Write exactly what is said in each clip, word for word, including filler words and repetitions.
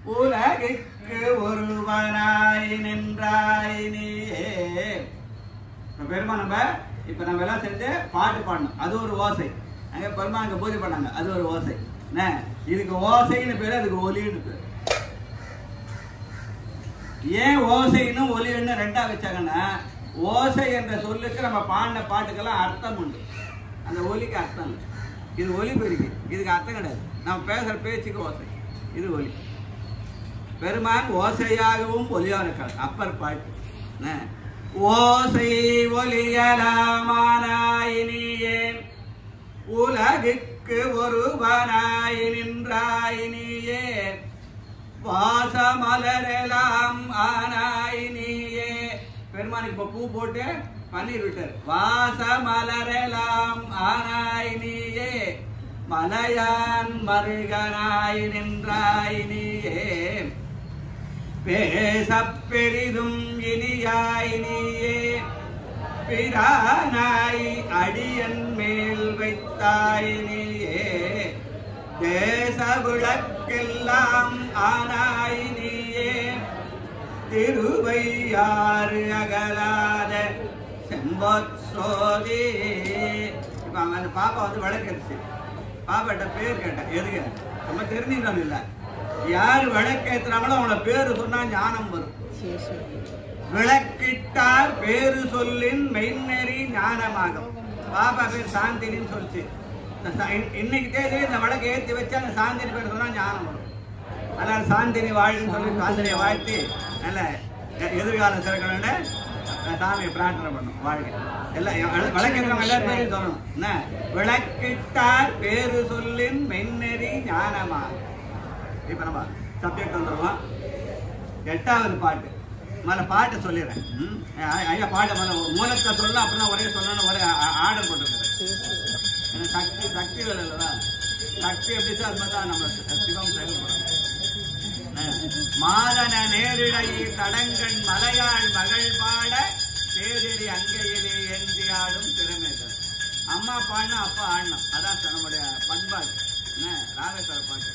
உலகிற்கு ஒருவனாய் நின்றாய் நீயே. பெருமான் நம்ம இப்ப நம்ம எல்லாம் சேர்ந்து பாட்டு பாடணும், அது ஒரு ஓசை. அங்க பெருமான் அங்க பூஜை பண்ணாங்க, அது ஒரு ஓசை. இதுக்கு ஓசைன்னு பேரு, அதுக்கு ஒலின்னு பேரு. ஏன் ஓசைன்னு ஒலின்னு ரெண்டா வச்சாங்கன்னா, ஓசை என்ற சொல்லுக்கு நம்ம பாடின பாட்டுக்கெல்லாம் அர்த்தம் உண்டு, அந்த ஒலிக்கு அர்த்தம் இல்லை. இது ஒலி பெருக்கு, இதுக்கு அர்த்தம் கிடையாது. நம்ம பேசுற பேச்சுக்கு ஓசை, இது ஒலி. பெருமான் ஓசையாகவும் ஒலியாக இருக்காது. அப்பர் பாட்டு ஓசை ஒலியலாமானாய் நீயே, உலகிற்கு ஒருவனாய் நின்றாய் நீயே, வாசமலரெல்லாம் ஆனாய் நீயே. பெருமானுக்கு இப்ப பூ போட்டு பன்னீர் விட்டார். வாசமலரெல்லாம் ஆனாய் நீயே, மலையான் மருகனாய் நின்றாய் நீயே, பேச பெரிதும் இனியாய் நீயே, பிரானாய் அடியன் மேல் வைத்தாய் நீயே, தேச விளக்கெல்லாம் ஆனாய் நீயே, திருவையாறு அகலாத செம்பொற்சோதி. இப்ப அந்த பாப்பா வந்து விளக்கரிச்சு, பாப்பாட்ட பேர் கேட்டேன். எதுக்கு நம்ம தெரிஞ்சுக்கணும் இல்ல, யாரு விளக்கேற்றுறாங்களோ அவங்கள பேரு சொன்னா ஞானம் வரும். விளக்கிட்டார் பேரு சொல்லின் மெய்நெறி ஞானமாகும். பாப்பா பேர் சாந்தினின்னு சொல்லிச்சு. இன்னைக்கு தேதி இந்த விளக்கு ஏற்றி வச்சா அந்த சாந்தினி பேர் சொன்னா ஞானம் வரும். அதனால சாந்தினி வாழ்ன்னு சொல்லி சாந்தினியை வாழ்த்தி நல்ல எதிர்காலம் சிறக்கணும்னு சாமியை பிரார்த்தனை பண்ணும். வாழ்க்கை எல்லாம் விளக்கேற்றவங்க எல்லாரும் பேரையும் சொல்லணும். என்ன விளக்கிட்டார் பேரு சொல்லின் மெய்நெறி ஞானமாகும். இப்ப நம்ம சப்ஜெக்ட் வந்துடுவோம். எட்டாவது பாட்டு மேல பாட்டு சொல்லிடுறேன். ஐயா பாட்டு மேல மூலத்தை சொல்லலாம், அப்படின்னா ஒரே சொல்லணும், ஒரே ஆர்டர் போட்டுருக்கேன். சக்தி சக்தி வேலை இல்லைதா, சக்தி எப்படி அது மாதிரி தான் நம்ம சிவம் செயல்படும். மாதன நேரிடை தடங்கண் மலையாள் மகள் பாட தேதெறி அங்கையிலே ஏந்தி ஆடும் திறமைகள். அம்மா பாடினா அப்பா ஆடணும், அதான் நம்முடைய பண்பாடு. என்ன ராமேஸ்வர பாட்டு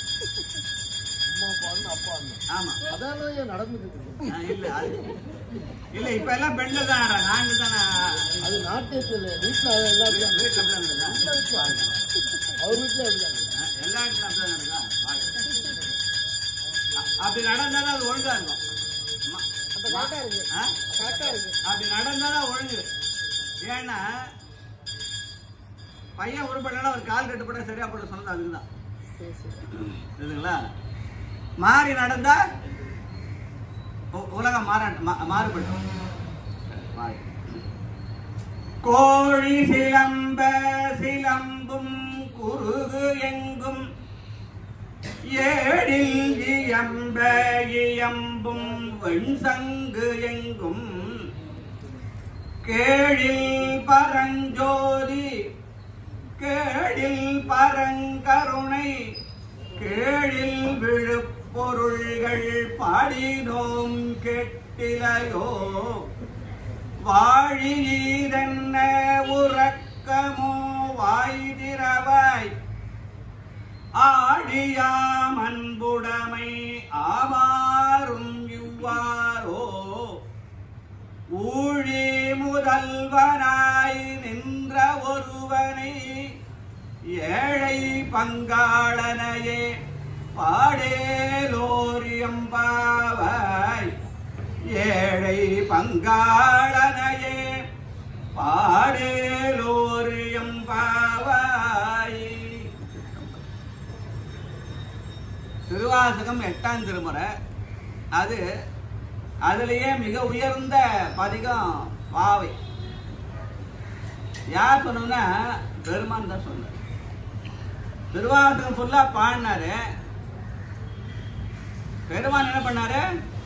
ஆமா அதான் நடந்துட்டு இல்ல இல்ல இப்ப எல்லாம் பெண்ல தான் நாங்க தானே. அது நாட்டியத்துல வீட்டுல எல்லாரும் வீட்டுல அவர் வீட்டுல எல்லா வீட்டுல அப்படிதான் நடந்தா. அப்படி நடந்தாலும் அது ஒழுங்கா இருக்கும். அப்படி நடந்தாலும் ஒழுங்கு. ஏன்னா பையன் உருப்படா ஒரு கால் கட்டுப்பட சரியா போட சொன்னது அதுக்குதான். இல்லைங்களா? மாறி நடந்தா உலகம் மாற மாறுபடும். கோழி சிலம்ப சிலம்பும் குறுகு எங்கும் ஏழில் இயம்ப இயம்பும் வெண்சங்கு எங்கும் கேழில் பரஞ்சோதி கேழில் பரங்கருணை கேழில் விழுப்பொருள்கள் பாடினோம் கேட்டிலையோ வாழியீரென்ன உறக்கமோ வாய்திரவாய் ஆடியாம் அன்புடைமை ஆவாரும் இவ்வாரோ ஊழி முதல்வனாய் நின்ற ஒருவனை ஏழை பங்காளனையே பாடேலோரியம்பாவாய் ஏழை பங்காளனையே பாடேலோரியம்பாவாய். திருவாசகம் எட்டாம் திருமுறை. அது அதுலயே மிக உயர்ந்த பதிகம் பாவை. யார் சொன்னா பெருமான் தான் சொன்னார். திருவாசகம் ஃபுல்லா பாடினாரு. பெருமான் என்ன பண்ணாரு,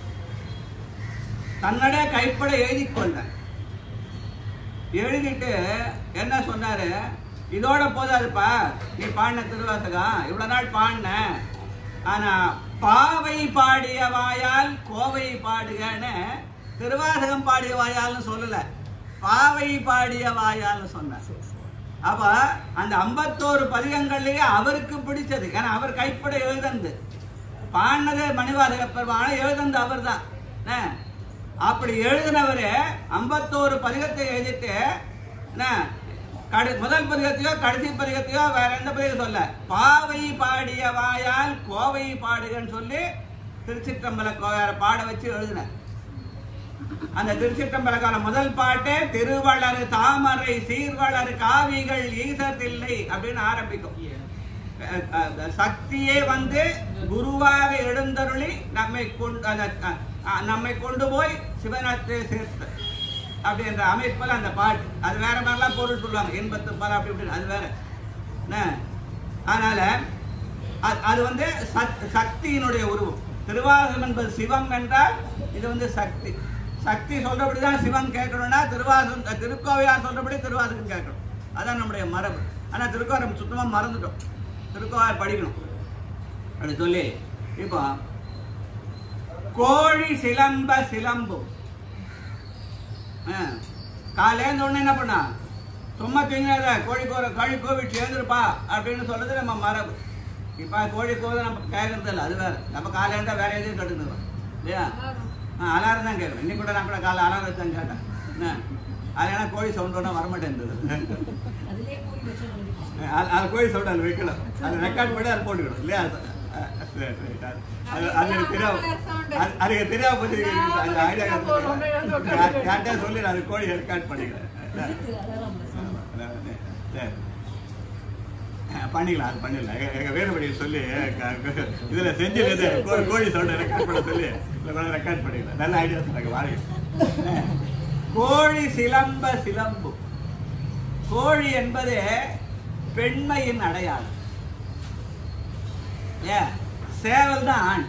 தன்னடே கைப்பட எழுதி கொண்டார். எழுதிட்டு என்ன சொன்னாரு, இதோட போதாதுப்பா நீ பாடின திருவாசகம், இவ்வளவு நாள் பாடின, ஆனா பாவை பாடிய வாயால் கோவை பாடுகன்னு திருவாசகம் பாடிய வாயால்னு சொல்லல, பாவை பாடிய வாயால்னு சொன்ன. அப்ப அந்த ஐம்பத்தோரு பதிகங்கள்லயே அவருக்கு பிடிச்சது, ஏன்னா அவர் கைப்பட எழுதந்து பாடினதே மணிவாசக பெருமாள், எழுதுனது அவர் தான். அப்படி எழுதினவரு ஐம்பத்தோரு பதிகத்தை எழுதிட்டு முதல் பதிகத்தையோ கடைசி பதிகத்தையோ வேற எந்த பதிகம் சொல்ல, பாவை பாடிய வாயால் கோவை பாடுகன்னு சொல்லி திருச்சிற்றம்பல கோவையார பாட வச்சு எழுதின. அந்த திருச்சிற்றம்பலக்கான முதல் பாட்டே திருவளர் தாமரை சீர்வளர் காவிகள் ஈசத்தில்லை அப்படின்னு ஆரம்பிக்கும். சக்தியே வந்து குருவாக எழுந்தருளி நம்மை கொண்டு நம்மை கொண்டு போய் சிவனத்தை சேர்த்த அப்படின்ற அமைப்பில் அந்த பாட்டு. அது வேற மாதிரிலாம் பொருள் சொல்லுவாங்க, எண்பத்து பல அப்படி இப்படி, அது வேற. அதனால அது வந்து சக்தியினுடைய உருவம். திருவாசகம் என்பது சிவம் என்றால் இது வந்து சக்தி. சக்தி சொல்றபடிதான் சிவன் கேட்கணும்னா திருவாசகம் திருக்கோவையார் சொல்றபடி திருவாசகம் கேட்கணும். அதான் நம்முடைய மரபு. ஆனா திருக்கோவை சுத்தமா மறந்துட்டோம். திருக்கோவையார் படிக்கணும் அப்படி சொல்லி இப்போ கோழி சிலம்ப சிலம்பு காலேந்து ஒண்ணு என்ன பண்ணா சும்மா தூங்கினாத கோழி கோர கோழி கோவிட் சேர்ந்துருப்பா அப்படின்னு சொல்றது நம்ம மரபு. இப்ப கோழி கோவை நம்ம கேட்கறது இல்லை, அது வேற. நம்ம காலையில வேற எதையும் கட்டுக்கிறோம் இல்லையா? அலாரம் தான் கேட்கறோம். இன்னைக்கு கூட நான் கூட காலை அலாரம் வச்சு கேட்டேன். என்ன அது ஏன்னா கோழி சவுண்ட் ஒன்றும் வரமாட்டேன். அது கோழி சவுண்ட் அது வைக்கணும், அது ரெக்கார்ட் பண்ணி அதை போட்டுக்கணும் இல்லையா? அது அதுக்கு தெரியாம அதுக்கு தெரியாம போச்சு. அந்த ஐடியா யார்கிட்ட சொல்லி நான் அது கோழி ரெக்கார்ட் பண்ணிக்கிறேன். பண்ணிக்கலாம், அது பண்ணிடலாம். எங்க வேறுபடியில் சொல்லி இதுல செஞ்சு கோழி சவுண்ட் ரெக்கார்ட் பண்ண சொல்லி ரெக்கார்ட் பண்ணிக்கலாம். நல்ல ஐடியா சொன்னாங்க. வாழை கோழி சிலம்ப சிலம்பு. கோழி என்பது பெண்மையின் அடையாளம். சேவல் தான் ஆண்.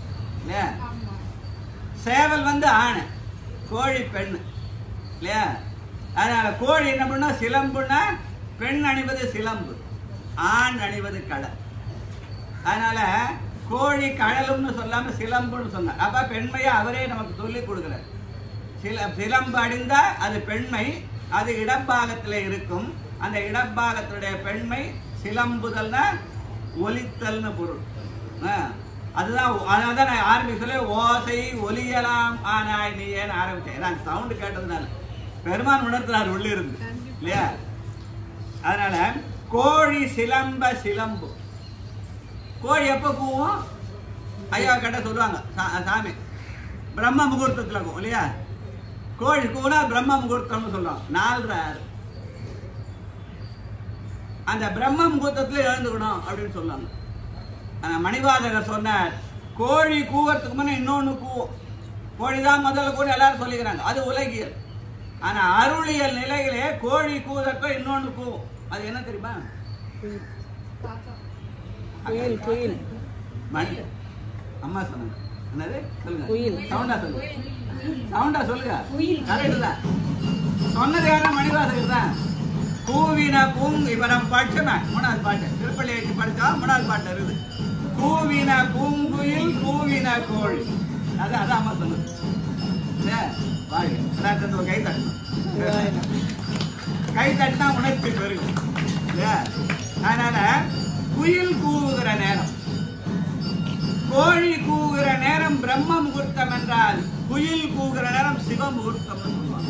சேவல் வந்து ஆண், கோழி பெண் இல்லையா? அதனால கோழி என்ன பண்ணா சிலம்புன்னா பெண் அணிவது சிலம்பு, ஆண் அணிவது கடல். அதனால கோழி கடலும்னு சொல்லாம சிலம்புன்னு சொன்னார். அப்ப பெண்மையை அவரே நமக்கு சொல்லி கொடுக்கிறார். சில சிலம்பு அணிந்தா அது பெண்மை, அது இடப்பாகத்துல இருக்கும். அந்த இடப்பாகத்துடைய பெண்மை சிலம்புதல்னா ஒலித்தல்னு பொருள். அதுதான் அதனால்தான் நான் ஆரம்பிக்க சொல்ல ஓசை ஒலியலாம் ஆனாய் நீன்னு ஆரம்பிச்சேன். நான் சவுண்டு கேட்டதுனால பெருமான் உணர்த்துறார் உள்ளிருந்து இல்லையா? அதனால கோழி சிலம்ப சிலம்பு. கோழி எப்ப கூவும்? ஐயா கேட்ட சொல்லுவாங்க சாமி பிரம்ம முகூர்த்தத்துல கூவும் இல்லையா? கோழி கூனா பிரம்ம முகூர்த்தம்னு சொல்லுவாங்க. நாலரை அந்த பிரம்ம முகூர்த்தத்துல எழுந்துக்கணும் அப்படின்னு சொல்லுவாங்க. மணிவாசகர் சொன்னார், கோழி கூவறதுக்கு முன்னே இன்னொன்னு கூவும். கோழிதான் முதல்ல கூட எல்லாரும் சொல்லிக்கிறாங்க, அது உலகியல். ஆனா அருளியல் நிலையிலே கோழி கூவதற்கும் இன்னொன்னு கூவும். அது என்ன தெரியுமா? மணி அம்மா சொன்னாங்க. என்னது சொல்லுங்க, சவுண்டா சொல்லுங்க, சவுண்டா சொல்லுங்க. கரெக்ட் தான் சொன்னது. யாரும் மணிவாசகர் தான். கூவின பூங் இவரம் பாட்டுனா மூணாவது பாட்டு திருப்பள்ளி எட்டு படிச்சா மூணாவது பாட்டு இருக்குது. கூவின பூங்குயில் கூவின கோழி. அது அதான் அம்மா சொன்னது. கை தட்டணும், கை தட்டினா உணர்ச்சி பெருகும். அதனால குயில் கூவுகிற நேரம், கோழி கூவுகிற நேரம் பிரம்ம முகூர்த்தம் என்றால் குயில் கூவுகிற நேரம் சிவ முகூர்த்தம் சொல்லுவாங்க.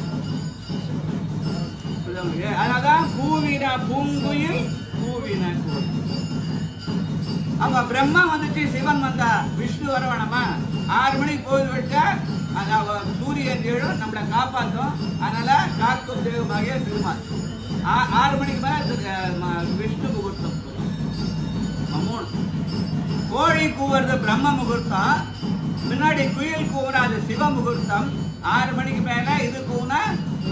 அதனால்தான் கூவின பூங்குயில் கூவின கோழி. அப்ப பிரம்மா வந்துச்சு, சிவன் வந்தா, விஷ்ணு வர வேணாமா? ஆறு மணிக்கு போய் விட்டா சூரியன் எழும் நம்மளை காப்பாற்றும். அதனால காக்கும் தெய்வமாகிய திருமால். ஆறு மணிக்கு மேல விஷ்ணு முகூர்த்தம். மூணு கோழி கூவுறது பிரம்ம முகூர்த்தம், முன்னாடி குயில் கூவுனா அது சிவ முகூர்த்தம். ஆறு மணிக்கு மேல இது கூவுனா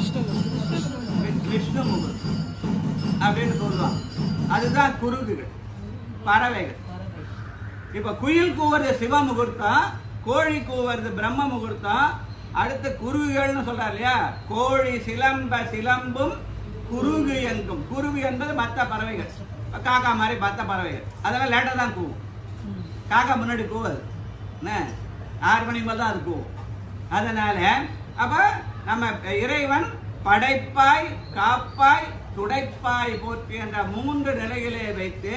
விஷ்ணு முகூர்த்தம் அப்படின்னு சொல்லுவாங்க. அதுதான் குருகுகள், பறவைகள். இப்ப குயில் கூவுறது சிவ முகூர்த்தம், கோழி கூவுறது பிரம்ம முகூர்த்தம். அடுத்து குருவிகள்னு சொல்றாரு இல்லையா? கோழி சிலம்ப சிலம்பும் குருகு எங்கும். குருவி என்பது மற்ற பறவைகள், காக்கா மாதிரி மற்ற பறவைகள். அதெல்லாம் லேட்டா தான் கூவும். காக்கா முன்னாடி கூவாது, ஆறு மணிக்கு மேல தான் அது கூவும். அதனால அப்ப நம்ம இறைவன் படைப்பாய் காப்பாய் துடைப்பாய் போற்றி என்ற மூன்று நிலைகளை வைத்து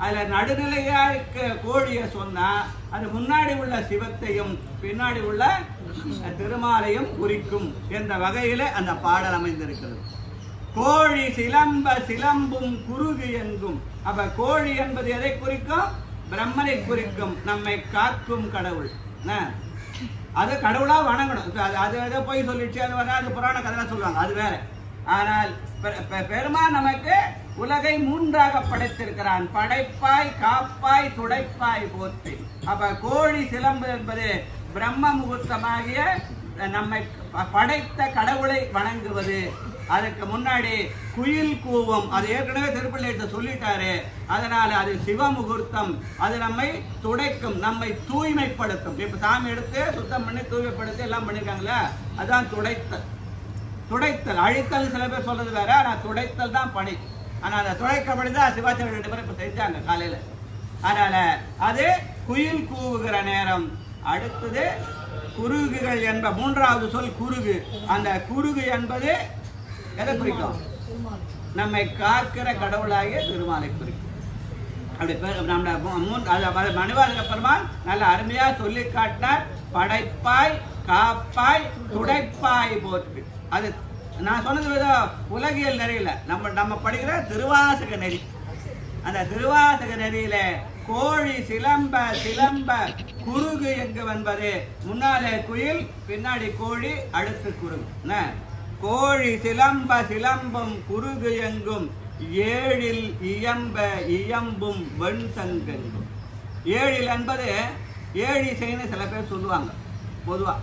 அதுல நடுநிலையா இருக்க கோழியை சொன்னா அது முன்னாடி உள்ள சிவத்தையும் பின்னாடி உள்ள திருமாலையும் குறிக்கும் என்ற வகையில அந்த பாடல் அமைந்திருக்கிறது. கோழி சிலம்ப சிலம்பும் குருகு எங்கும். அப்ப கோழி என்பது எதை குறிக்கும்? பிரம்மனை குறிக்கும், நம்மை காக்கும் கடவுள். அது கடவுளா வணங்கணும். அது எதை போய் சொல்லிச்சு, அது வர அது புராண கதை சொல்லுவாங்க, அது வேற. ஆனால் பெருமான் நமக்கு உலகை மூன்றாக படைத்திருக்கிறான். படைப்பாய், காப்பாய், துடைப்பாய் போற்றி. அப்ப கோழி சிலம்பு என்பது பிரம்ம முகூர்த்தமாகிய நம்மை படைத்த கடவுளை வணங்குவது. அதுக்கு முன்னாடி குயில் கூவம், அது ஏற்கனவே திருப்பள்ளியிட்ட சொல்லிட்டாரு. அதனால அது சிவ முகூர்த்தம். அது நம்மை துடைக்கும், நம்மை தூய்மைப்படுத்தும். இப்ப சாமி எடுத்து சுத்தம் பண்ணி தூய்மைப்படுத்தி எல்லாம் பண்ணிருக்காங்களா, அதான் துடைத்தல். துடைத்தல், அழித்தல் சில பேர் சொல்றது வேற, ஆனா துடைத்தல் தான் பணி. ஆனா அந்த துடைக்கப்படிதான் சிவாச்சாரிய ரெண்டு பேரும் இப்ப செஞ்சாங்க காலையில. அதனால அது குயில் கூவுகிற நேரம். அடுத்தது குருகுகள் என்ப மூன்றாவது சொல் குருகு. அந்த குருகு என்பது எதை குறிக்கும்? நம்மை காக்கிற கடவுளாகிய திருமாலை குறிக்கும். அப்படி மணிவாசக பெருமான் நல்ல அருமையா சொல்லி காட்டினார். படைப்பாய், காப்பாய், துடைப்பாய் போற்று. அது நான் சொன்னது உலகியல் நெறியில நம்ம நம்ம படிக்கிற திருவாசக நெறி. அந்த திருவாசக நெறியில கோழி சிலம்ப சிலம்ப குருகு எங்கு என்பது முன்னாலே குயில், பின்னாடி கோழி, அடுத்து குருகு. கோழி சிலம்ப சிலம்பும் குருகு எங்கும் ஏழில் இயம்ப இயம்பும் வெண் சங்கெங்கும். ஏழில் என்பது ஏழிசைன்னு சில பேர் சொல்லுவாங்க பொதுவா.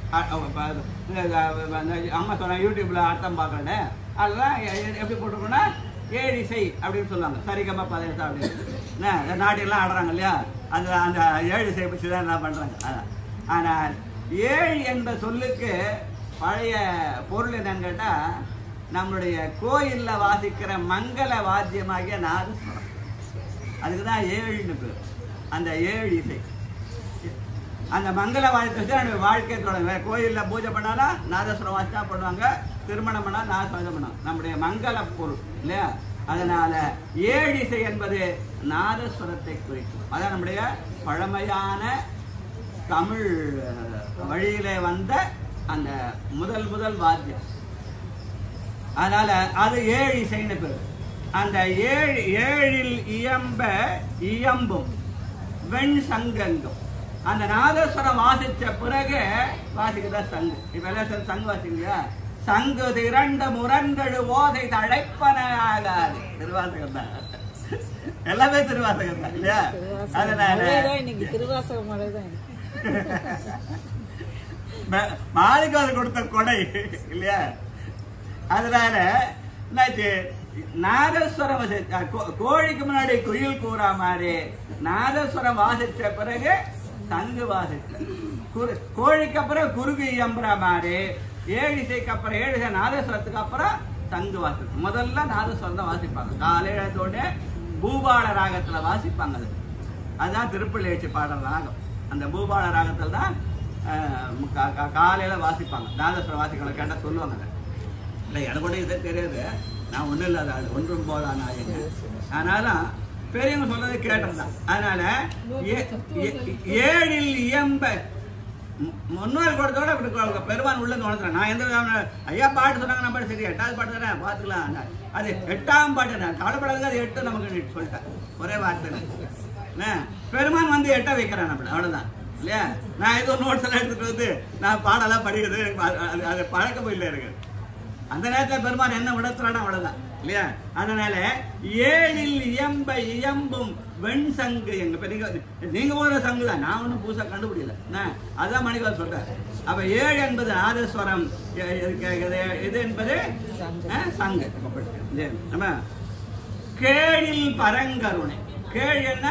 அம்மா சொன்ன யூடியூப்ல அர்த்தம் பார்க்கறேன், அதெல்லாம் எப்படி போட்டிருக்கோம்னா ஏழிசை அப்படின்னு சொல்லுவாங்க. சரிகமா பதினெட்டு அப்படின்னு நாட்டிலாம் ஆடுறாங்க இல்லையா, அந்த அந்த ஏழிசை பற்றி தான் என்ன பண்றாங்க. அதான். ஆனால் ஏழு என்ற சொல்லுக்கு பழைய பொருள் என்னன்னு கேட்டா, நம்மளுடைய கோயில்ல வாசிக்கிற மங்கள வாத்தியமாகிய நாதஸ்வரம், அதுக்குதான் ஏழுன்னு பேர். அந்த ஏழு இசை, அந்த மங்கள வாத்தியத்தை வச்சு வாழ்க்கை தொடங்க. கோயில்ல பூஜை பண்ணாலும் நாதஸ்வரம் வாசித்தா பண்ணுவாங்க, திருமணம் பண்ணா நாதஸ்வரம் பண்ணுவாங்க. நம்முடைய மங்கள பொருள் இல்லையா. அதனால ஏழு இசை என்பது நாதஸ்வரத்தை குறிக்கும். அதான் நம்முடைய பழமையான தமிழ் வழியில வந்த அந்த முதல் முதல் வாத்தியம். அதனால அது ஏழு இசைன்னு பேர். அந்த ஏழு ஏழில் இயம்ப இயம்பும் வெண் சங்கங்கும். அந்த நாதஸ்வரம் வாசிச்ச பிறகு வாசிக்கிறதா சங்கு. இப்ப எல்லாம் சங்கு வாசிக்கலையா? சங்கு திரண்ட முரண்டடு ஓதை தழைப்பனாகாது. திருவாசகம் தான், எல்லாமே திருவாசகம் தான் இல்லையா. அதனால திருவாசகம் மாளிகாவில் கொடுத்த கொடை இல்லையா. அதனால என்னாச்சு, நாதஸ்வரம் கோழிக்கு முன்னாடி குயில் கூறா மாதிரி நாதஸ்வரம் வாசிச்ச பிறகு சங்கு வாசிச்ச, கோழிக்கு அப்புறம் குருகு இயம்புற மாதிரி ஏழு இசைக்கு அப்புறம் ஏழு இசை நாதஸ்வரத்துக்கு அப்புறம் சங்கு வாசி. முதல்ல நாதஸ்வரம் தான் வாசிப்பாங்க. காலையிலத்தோட பூபால ராகத்துல வாசிப்பாங்க. அது அதுதான் திருப்பள்ளி எழுச்சி பாடுற ராகம். அந்த பூபால ராகத்துல தான் காலையில வாசிப்பாங்க. நாதஸ்வரம் வாசிக்களை கேட்டா சொல்லுவாங்க. இல்லை எனக்கு கூட இதே தெரியாது, நான் ஒன்றும் இல்லாத ஆள், ஒன்றும் போதான் நாயங்க. ஆனாலும் பெரியவங்க சொல்றதை கேட்டதுதான். அதனால ஏழில் இயம்ப முன்னோர் கொடுத்தோட இப்படி பெருமான் உள்ள உணர்த்துறேன். நான் எந்த ஐயா பாட்டு சொன்னாங்க, நம்ம சரி எட்டாவது பாட்டு தானே பார்த்துக்கலாம். அது எட்டாம் பாட்டு நான் கவலைப்படாதுங்க, அது எட்டு நமக்கு சொல்லிட்டேன் ஒரே வார்த்தை. பெருமான் வந்து எட்ட வைக்கிறேன் நம்மள, அவ்வளவுதான் இல்லையா. நான் ஏதோ நோட்ஸ் எல்லாம் எடுத்துட்டு வந்து நான் பாடெல்லாம் படிக்கிறது அது பழக்கம் இல்லை இருக்கு. அந்த நேரத்தில் பெருமான் என்ன உணர்த்துறானா அவ்வளவுதான் இல்லையா. அதனால ஏழில் இயம்ப இயம்பும் வெண் சங்கு எங்க பெரிய நீங்க ஒரு சங்கு தான், நான் ஒன்றும் புதுசா கண்டுபிடிக்கல. அதான் மணிவால் சொல்றாரு. அப்ப ஏழு என்பது நாதஸ்வரம், இது என்பது சங்கு. நம்ம கேழில் பரங்கருணை. கேள் என்ன,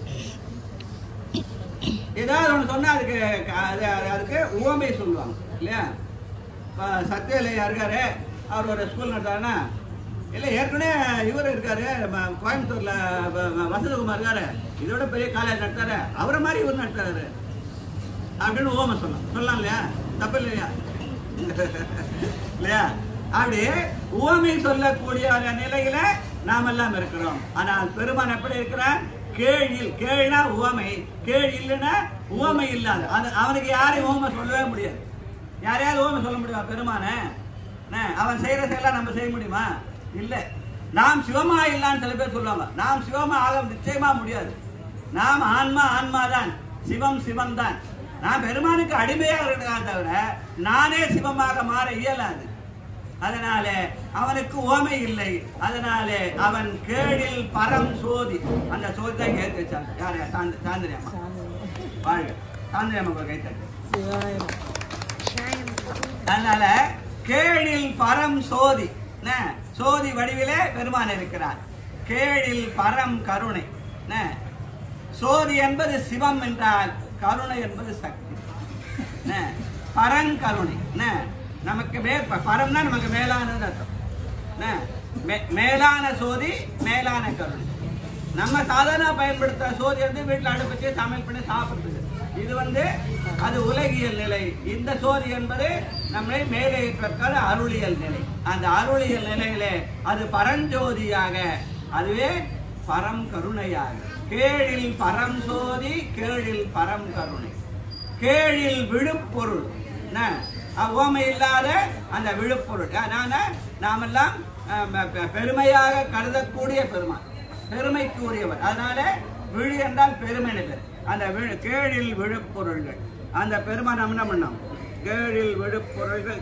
ஏதாவது ஒண்ணு சொன்னா அதுக்கு அதுக்கு உவமை சொல்லுவாங்க இல்லையா. சத்யலையா இருக்காரு, அவர் ஒரு ஸ்கூல் நடத்தாருன்னா, இல்லை ஏற்கனவே இவர் இருக்காரு கோயம்புத்தூர்ல வசந்தகுமார் இருக்காரு, இதோட பெரிய காலேஜ் நடத்தாரு, அவரை மாதிரி இவர் நடத்துறாரு அப்படின்னு ஓம சொல்லலாம். சொல்லலாம் இல்லையா, தப்பு இல்லையா இல்லையா. அப்படி உவமை சொல்லக்கூடிய நிலையில நாம் எல்லாம் இருக்கிறோம். ஆனால் பெருமான் எப்படி இருக்கிறார், கேழில், கேழ்னா உவமை, கேள் இல்லைன்னா உவமை இல்லாத. அது அவனுக்கு யாரையும் உவமை சொல்லவே முடியாது. யாரையாவது உவமை சொல்ல முடியுமா பெருமானே? அவன் செய்யற செயலாம் நம்ம செய்ய முடியுமா? இல்லை. நாம் சிவமா இல்லான்னு சில பேர் சொல்லுவாங்க. நாம் சிவமா ஆக நிச்சயமா முடியாது. நாம் ஆன்மா ஆன்மா தான், சிவம் சிவம் தான். நான் பெருமானுக்கு அடிமையாக இருக்கிறான் தவிர நானே சிவமாக மாற இயலாது. அதனால அவனுக்கு ஓமை இல்லை. அதனால அவன் கேழில் பரம் சோதி. அந்த சோதி தான் கேட்டு வச்சாங்க. யாரு? சாந்திரி அம்மா. வாழ்க சாந்திரி அம்மா கைத்தாங்க. அதனால கேழில் பரம் சோதி, சோதி வடிவிலே பெருமான் இருக்கிறார். கேழில் பரம் கருணை. சோதி என்பது சிவம் என்றால் கருணை என்பது சக்தி. பரங்கருணை நமக்கு மேல், பரம்னா நமக்கு மேலானது அர்த்தம். மேலான சோதி, மேலான கருணை. நம்ம சாதாரண பயன்படுத்த சோதி வந்து வீட்டில் அடுப்பச்சு சமையல் பண்ணி சாப்பிடுறது. இது வந்து அது உலகியல் நிலை. இந்த சோதி என்பது நம்மளை மேலே இருக்கிற அருளியல் நிலை. அந்த அருளியல் நிலையிலே அது பரஞ்சோதியாக, அதுவே பரம் கருணையாக. கேழில் பரம் சோதி, கேழில் பரம் கருணை. கேழில் விழுப்பொருள், ஓமை இல்லாத அந்த விழுப்பொருள். நாமெல்லாம் பெருமையாக கருதக்கூடிய பெருமான், பெருமைக்கு உரியவர். அதனால விழு என்றால் பெருமை நிலை. அந்த கேழில் விழுப்பொருள்கள் அந்த பெருமான் நம்ம என்ன பண்ணோம்? கேழில் விழுப்பொருள்கள்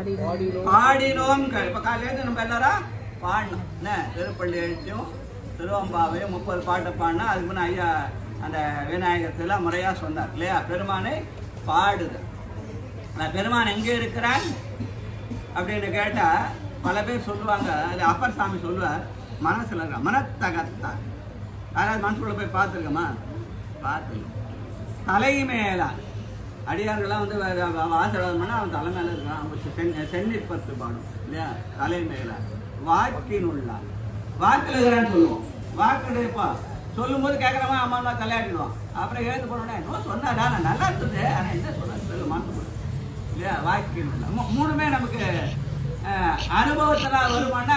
பாடினோம். இப்ப காலையில நம்ம எல்லாரும் பாடணும். திருப்பள்ளி எழுச்சியும் திருவம்பாவையும் முப்பது பாட்டை பாடினா அதுக்கு முன்ன ஐயா அந்த விநாயகத்துல முறையா சொன்னார் இல்லையா? பெருமானை பாடுதல். பெருமான் எங்கே இருக்கிறான் அப்படின்னு கேட்டா பல பேர் சொல்லுவாங்க. அது அப்பர் சாமி சொல்லுவார், மனசுல இருக்க மனத்தகத்தான். யாராவது மனசுக்குள்ள போய் பார்த்துருக்கமா? பார்த்து தலை மேலா அடியார்கள்லாம் வந்து ஆசீர்வாதம் பண்ணா அவன் தலை மேல இருக்கான். சென்னிப்பத்து பாடும் இல்லையா? தலை மேலா வாக்கினுள்ளான். வாக்கில் இருக்கிறான்னு சொல்லுவோம். வாக்குப்பா சொல்லும் போது கேட்கறவா அம்மா தான் தலையாட்டிடுவான். அப்புறம் எழுந்து போனோடனே சொன்னாடா நான் நல்லா இருந்தது, ஆனா என்ன சொல்ல சொல்லுமான்னு இல்லையா? வாக்கினுள்ள மூணுமே நமக்கு அனுபவத்துல வருமானா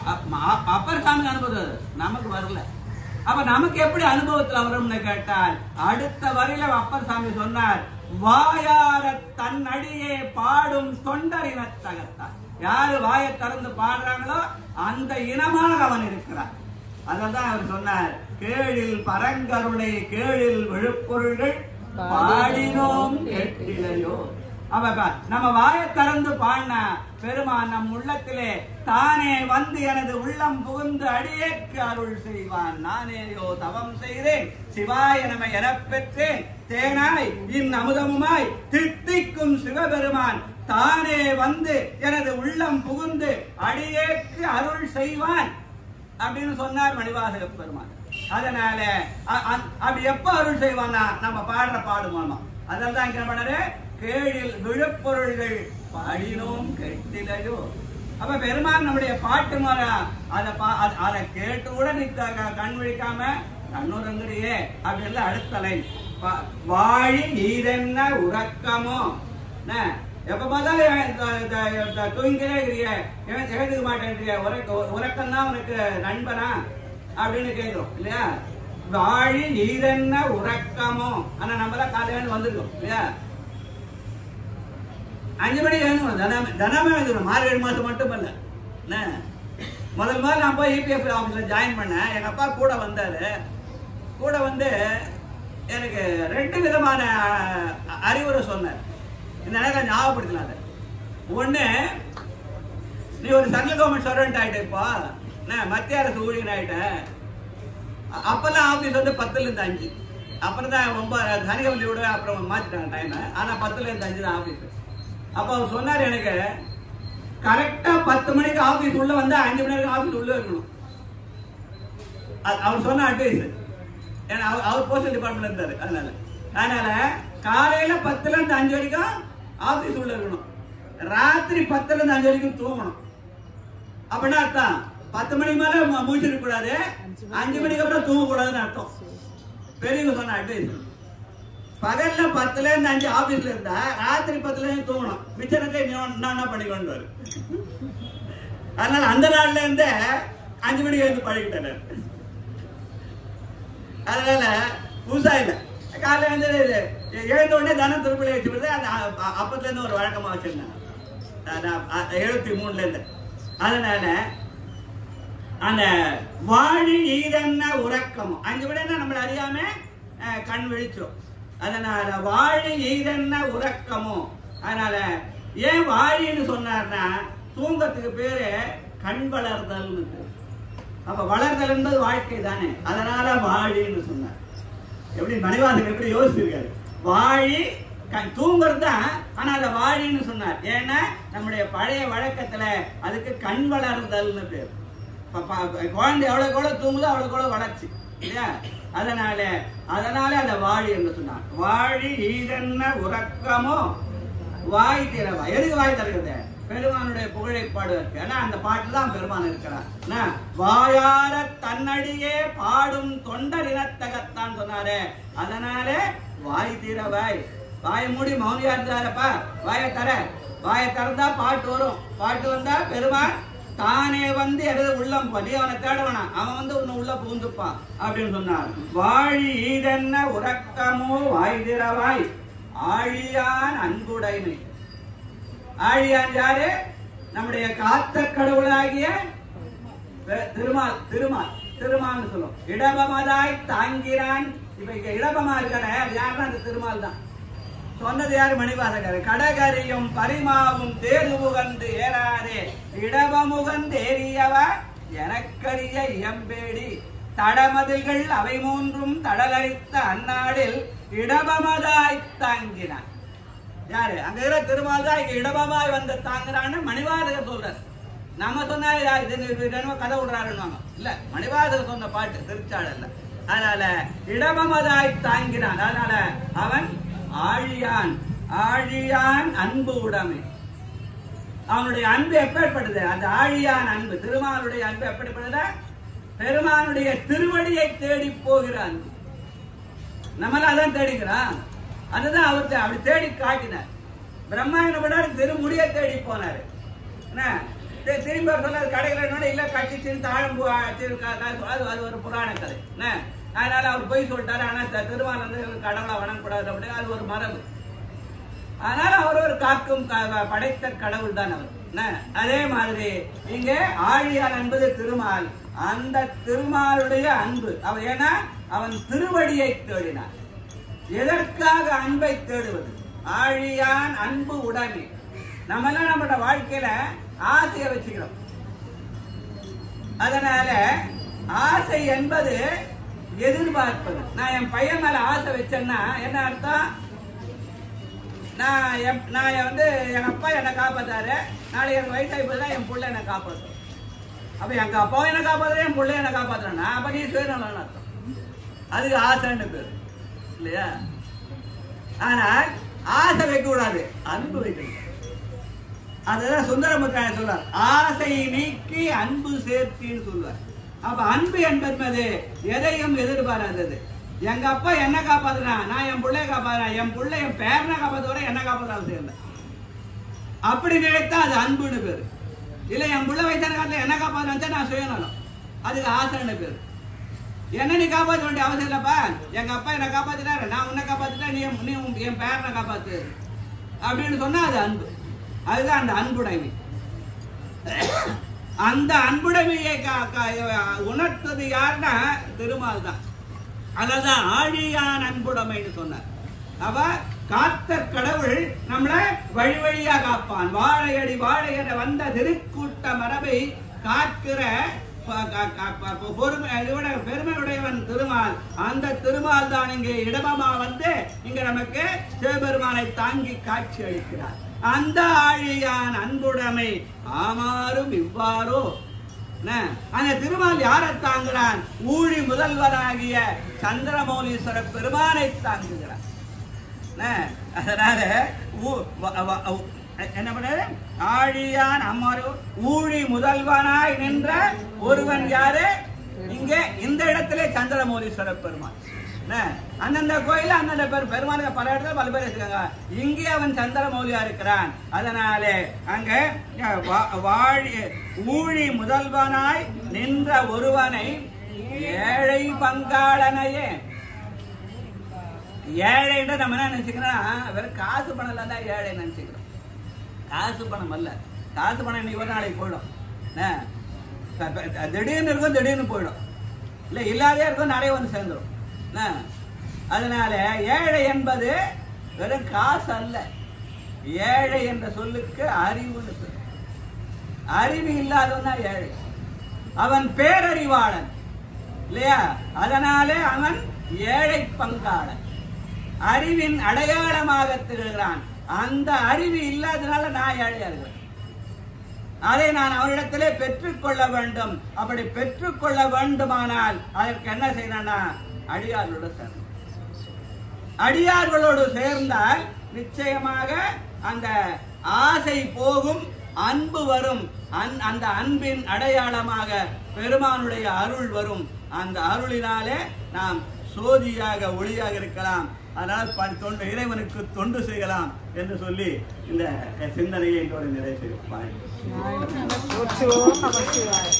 அப்பர் சாமி அனுபவம் நமக்கு வரல. அப்ப நமக்கு எப்படி அனுபவத்துல வரும்னு கேட்டால் அடுத்த வரையில அப்பர் சாமி சொன்னார், வாயார தன் அடியே பாடும் தொண்டர் இனத்தகத்தான். யாரு வாயை திறந்து பாடுறாங்களோ அந்த இனமாக அவன் இருக்கிறான். அதனால்தான் அவர் சொன்னார், கேழில் பரங்கருணை கேழில் விழுப்பொருள்கள் பாடினோம் கேட்டிலையோ. அவ நம்ம வாயை திறந்து பாடினா பெருமான் நம் உள்ளத்திலே தானே வந்து எனது உள்ளம் புகுந்து அடியேற்கு அருள் செய்வான். நானேயோ தவம் செய்தேன் சிவாய நம எனப் பெற்றேன் தேனாய் இன் அமுதமுமாய் தித்திக்கும் சிவபெருமான் தானே வந்து எனது உள்ளம் புகுந்து அடியேற்கு அருள் செய்வான் அப்படின்னு சொன்னார் மணிவாசக பெருமான். அதனால அப்படி எப்ப அருள் செய்வான்னா நம்ம பாடுற பாடு மூலமா. அதனால்தான் என்ன பண்ணாரு, கேழில் விழுப்பொருள்கள் பாடினோம் கேட்டிலையோ. அப்ப பெருமான் நம்முடைய பாட்டு மூலம் அதை அதை கேட்டு கூட நிக்க கண் விழிக்காம கண்ணுறங்குறியே அப்படின்னு அடுத்தலை வாழி நீரென்ன உறக்கமோ. எப்ப பார்த்தாலும் தூங்கிட்டே இருக்கிறிய, எழுதுக்க மாட்டேன்றிய, உறக்கம் தான் உனக்கு நண்பனா அப்படின்னு கேட்கிறோம் இல்லையா? வாழி நீரென்ன உறக்கமோ. ஆனா நம்ம தான் காலையில வந்துருக்கோம் இல்லையா? அஞ்சு மணிக்கு எழுந்துக்கணும், தினமே தினமே எழுந்துக்கணும். மார்கழி மாசம் மட்டும் இல்ல. முதல் முதல் நான் போய் இபிஎஃப் ஆஃபீஸில் ஜாயின் பண்ணேன். எங்கள் அப்பா கூட வந்தார். கூட வந்து எனக்கு ரெண்டு விதமான அறிவுரை சொன்னார். இந்த நேரம் ஞாபகப்படுத்தலாம். அதை ஒன்று, நீ ஒரு சென்ட்ரல் கவர்மெண்ட் சர்வெண்ட் ஆகிட்டேப்பா, மத்திய அரசு ஊழியர் ஆகிட்டேன். அப்போல்லாம் ஆஃபீஸ் வந்து பத்துலேருந்து அஞ்சு. அப்புறம் தான் ரொம்ப சனிக்கிழமை விட அப்புறம் மாற்றிட்டாங்க டைமை. ஆனால் பத்துலேருந்து அஞ்சு தான் ஆஃபீஸு. அப்போ அவர் சொன்னார் எனக்கு, கரெக்டாக பத்து மணிக்கு ஆஃபீஸ் உள்ள வந்து அஞ்சு மணி நேரம் ஆஃபீஸ் உள்ள இருக்கணும். அவர் சொன்ன அட்வைஸ். ஏன்னா அவர் அவர் போஸ்டல் டிபார்ட்மெண்ட்ல இருந்தார். அதனால அதனால காலையில பத்துல இருந்து அஞ்சு வரைக்கும் ஆஃபீஸ் உள்ள இருக்கணும். ராத்திரி பத்துல இருந்து அஞ்சு வரைக்கும் தூங்கணும். அப்படின்னா அர்த்தம் பத்து மணிக்கு மேல முடிச்சிருக்க கூடாது, அஞ்சு மணிக்கு அப்புறம் தூங்க கூடாதுன்னு அர்த்தம். பெரியவங்க சொன்ன அட்வைஸ். பகல்ல பத்துல இருந்து அஞ்சு ஆபீஸ்ல இருந்தா ராத்திரி பத்துல இருந்து தூங்கணும். மிச்சத்தை என்ன பண்ணிக்கொண்டு. அதனால அந்த நாள்ல இருந்து அஞ்சு மணிக்கு வந்து பழகிட்டேன். அதனால புதுசா இல்லை. காலையில் வந்து எழுந்த உடனே தனம் திருப்பி வச்சு விடுறது அந்த அப்பத்துல இருந்து ஒரு வழக்கமா வச்சிருந்தாங்க எழுபத்தி மூணுல இருந்து. அதனால அந்த வாழி ஈதன்ன உறக்கமும் அஞ்சு விட நம்மள அறியாம கண் விழிச்சிரும். அதனால வாழி ஈதன்ன உறக்கமும். அதனால ஏன் வாழின்னு சொன்னார்னா தூங்கத்துக்கு பேரு கண் வளர்தல். அப்ப வளர்தல் என்பது வாழ்க்கை தானே, அதனால வாழின்னு சொன்னார். எப்படி மணிவாசன் எப்படி யோசிச்சிருக்காரு, வாழி தூங்குறது தான், ஆனா அதை வாழின்னு சொன்னார். ஏன்னா நம்முடைய பழைய வழக்கத்துல அதுக்கு கண் வளர்தல்னு பேர். குழந்தை எவ்வளவுக்கு எவ்வளவு தூங்குதோ அவ்வளவுக்கு எவ்வளவு வளர்ச்சி இல்லையா, அதனால அதனால அந்த வாழி என்று சொன்னார். வாழி ஈதன்ன உறக்கமோ வாய் திறவா. எதுக்கு வாய் திறக்குது? பெருமானுடைய புகழை பாடுவதற்கு. ஏன்னா அந்த பாட்டுல தான் பெருமான் இருக்கிறார். வாயார தன்னடியே பாடும் தொண்டர் இனத்தகத்தான் சொன்னாரு. அதனால வாய் திறவாய். வாயை மூடி மௌனியா இருந்தாரப்பா, வாயை தர, வாயை திறந்தா பாட்டு வரும். பாட்டு வந்தா பெருமான் தானே வந்து எதாவது உள்ளம் பண்ணி அவனை தேடவனா, அவன் வந்து உன்னை உள்ள புகுந்துப்பான் அப்படின்னு சொன்னார். வாழி ஈதென்ன உறக்கமோ வாய் திறவாய் ஆழியான் அன்புடைமை. ஆழியான் யாரு? நம்முடைய காத்த கடவுளாகிய திருமால். திருமால் திருமால் சொல்லும். இடபமதாய் தாங்கிறான். இப்ப இங்க இடபமா இருக்கான யாருன்னா அந்த திருமால் தான். சொன்னது யாரு? மணிவாசகர். கடகரியும் பரிமாவும் தேர்வு முகந்து ஏறாதே இடபமுகந்து ஏறியவா எனக்கரிய இயம்பேடி தடமதில்கள் அவை மூன்றும் தடலரித்த அந்நாடில் இடபமதாய் தாங்கினான். யாரு? அங்க இருக்கிற திருமால் தான் இங்க இடபமாய் வந்து தாங்குறான்னு மணிவாசகர் சொல்றாரு. நம்ம சொன்னா கதை விடுறாருன்னு இல்ல, மணிவாசகர் சொன்ன பாட்டு திருச்சாடல்ல. அதனால இடபமதாய் தாங்கினான். அதனால அவன் ஆழியான். ஆழியான் அன்பு உடைமை. அவனுடைய அன்பு எப்பேற்பட்டது? அந்த ஆழியான் அன்பு, திருமாலுடைய அன்பு எப்படிப்பட்டது? பெருமானுடைய திருவடியை தேடி போகிற அன்பு. நம்மள அதான் தேடிக்கிறான். அதுதான் அவர்கிட்ட அப்படி தேடி காட்டினார். பிரம்மாயண விட திருமுடிய தேடி போனாரு. திரும்பி சொல்ல கடைகள் இல்ல கட்சி சிறு தாழம்பு அது ஒரு புராண கதை. அதனால அவர் போய் சொல்லிட்டாரு. ஆனா திருமால் வந்து கடவுளை வணங்கக்கூடாது அப்படின்னு அது ஒரு மரபு. அதனால அவர் ஒரு காக்கும் படைத்த கடவுள் தான் அவர். அதே மாதிரி இங்க ஆழியான் என்பது திருமால். அந்த திருமாலுடைய அன்பு அவ, ஏன்னா அவன் திருவடியை தேடினான். எதற்காக அன்பை தேடுவது? ஆழியான் அன்பு உடைமை. நம்ம எல்லாம் நம்மளோட வாழ்க்கையில ஆசையை வச்சுக்கிறோம். அதனால ஆசை என்பது எதிர்பார்ப்பது. நான் என் பையன் மேல ஆசை வச்சேன்னா என்ன அர்த்தம்? நான் நான் வந்து என் அப்பா என்னை காப்பாத்தாரு, நாளைக்கு எனக்கு வயசாகி போதுதான் என் பிள்ளை என்னை காப்பாற்றும். அப்ப எங்க அப்பாவும் என்ன காப்பாத்துறேன், என் பிள்ளை என்ன காப்பாத்துறேன்னா அப்ப நீ சுயநலம்னு அர்த்தம். அதுக்கு ஆசைன்னு பேரு இல்லையா? ஆனால் ஆசை வைக்க கூடாது, அன்பு வைக்கணும். அதுதான் சுந்தரமுத்தாயன் சொல்றார். ஆசை நீக்கி அன்பு சேர்த்தின்னு சொல்லுவார். அப்ப அன்பு என்பது எதையும் எதிர்பாராதது. எங்க அப்பா என்ன காப்பாத்துனா நான் என் பிள்ளைய காப்பாத்துறேன், என் பிள்ளை என் பேரனை காப்பாத்துவர என்ன காப்பாற்றாலும் சேர்ந்த அப்படி நினைத்தா அது அன்புன்னு பேரு. இல்ல என் பிள்ளை வயசான காலத்துல என்ன காப்பாற்ற நான் சுயநலம், அதுக்கு ஆசைன்னு பேரு. என்ன நீ காப்பாற்ற வேண்டிய அவசியம் இல்லப்பா, எங்க அப்பா என்ன காப்பாத்தினாரு, நான் உன்னை காப்பாத்திட்டேன், நீ என் பேரனை காப்பாத்து அப்படின்னு சொன்னா அது அன்பு. அதுதான் அந்த அன்புடைமை. அந்த அன்புடைமையை உணர்த்தது யாருன்னா திருமால் தான். அதான் ஆழியான் அன்புடைமைன்னு சொன்னார். அவ காத்த கடவுள் நம்மளை வழி வழியா காப்பான். வாழையடி வாழையட வந்த திருக்கூட்ட மரபை காக்கிற பெருமையுடையவன் திருமால். அந்த திருமால் தான் இங்கே இடமமா வந்து இங்க நமக்கு சிவபெருமானை தாங்கி காட்சி அளிக்கிறார். அந்த ஆழியான் அன்புடைமை ஆமாறும் இவ்வாறோ. அந்த திருமால் யாரை தாங்குகிறான்? ஊழி முதல்வராகிய சந்திரமௌலீஸ்வர பெருமானை தாங்குகிறான். அதனால என்ன பண்ணாரு? ஆழியான் அம்மாறு ஊழி முதல்வனாய் நின்ற ஒருவன் யாரு? இங்க இந்த இடத்துல சந்திரமௌலீஸ்வர பெருமான். அந்தந்த கோயில அந்தந்த பேர் பெருமாளுக்கு பல இடத்துல பல பேர் இருக்காங்க. இங்கே அவன் சந்திரமௌலியா இருக்கிறான். அதனால அங்க வாழி ஊழி முதல்வனாய் நின்ற ஒருவனை ஏழை பங்காளனையே. ஏழைன்ற நம்ம என்ன நினைச்சுக்கிறோம், வெறும் காசு பணம் இல்லாத ஏழை நினைச்சுக்கிறோம். காசு பணம் அல்ல. காசு பணம் இன்னைக்கு ஒரு நாளைக்கு போயிடும், திடீர்னு இருக்கும், திடீர்னு போயிடும். இல்ல இல்லாதே இருக்கும், நிறைய வந்து சேர்ந்துடும். அதனால ஏழை என்பது வெறும் காசு அல்ல. ஏழை என்ற சொல்லுக்கு அறிவுன்னு சொல்லு. அறிவு இல்லாதவன் தான் ஏழை. அவன் பேரறிவாளன் இல்லையா? அதனாலே அவன் ஏழை பங்காளன், அறிவின் அடையாளமாக திகழ்கிறான். அந்த அறிவு இல்லாதனால நான் ஏழையா இருக்கிறேன். அதை நான் அவரிடத்திலே பெற்றுக்கொள்ள வேண்டும். அப்படி பெற்றுக்கொள்ள வேண்டுமானால் அதற்கு என்ன செய்யணும்னா அடியார்களோடு சேர்ந்து, அடியார்களோடு சேர்ந்தால் நிச்சயமாக அந்த ஆசை போகும், அன்பு வரும். அந்த அன்பின் அடையாளமாக பெருமானுடைய அருள் வரும். அந்த அருளினாலே நாம் சோதியாக ஒளியாக இருக்கலாம். அதனால் தொண்டு இறைவனுக்கு தொண்டு செய்யலாம் என்று சொல்லி இந்த சிந்தனையை நிறைவு செய்வோம்.